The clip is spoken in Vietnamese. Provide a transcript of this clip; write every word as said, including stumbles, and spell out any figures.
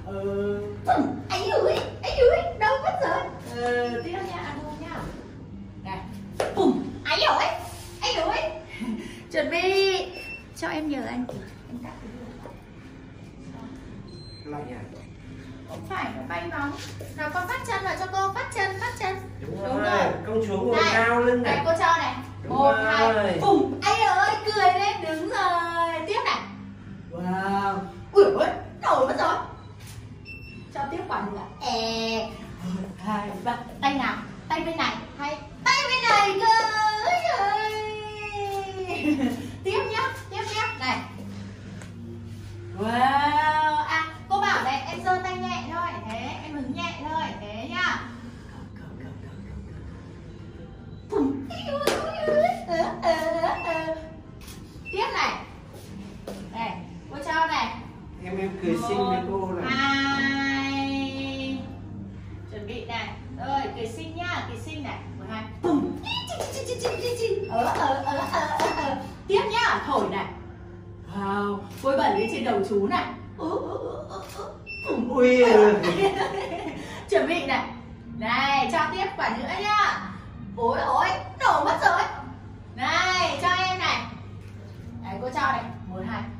Ừ. Ấy ơi, ấy ơi, đâu mất rồi. Ừ, tiếp nha, ăn luôn nha. Này. Bùm, ấy ơi, ấy ơi. Chuẩn bị. Cho em nhờ anh. Anh tắt cái đường. Lại à? Không phải, nó bay bóng. Nào con phát chân vào cho cô, phát chân, phát chân. Đúng, Đúng rồi. rồi. Công chúa ngồi cao lưng này. Này cô cho này. Đúng Một, rồi. hai, bùm. Ấy ơi, cười lên, đứng rồi. Tiếp này. Wow. Ui ôi, nổi mất rồi. Cho tiếp quả nữa. E. Một, hai, ba. Tay nào? Tay bên này hay tay bên này cơ? Ôi trời. Tiếp nhá, tiếp nhá. Này. Wow. À, cô bảo này, em giơ tay nhẹ thôi. Thế, em hứng nhẹ thôi. Thế nhá. Tiếp này. Này, cô cho này. Em em cười xinh với cô này. Hai. Chuẩn bị này. Rồi, cười xinh nhá, cười xinh này. Một hai. Bùm. Ờ ờ ờ ờ ờ. Tiếp nhá, thổi này. Wow, bôi bẩn lên trên đầu chú này. Ui. Chuẩn bị này. Này, cho tiếp quả nữa nhá. Ôi ôi, nổ mất rồi. Này, cho em này. Đấy, cô cho này. Một hai.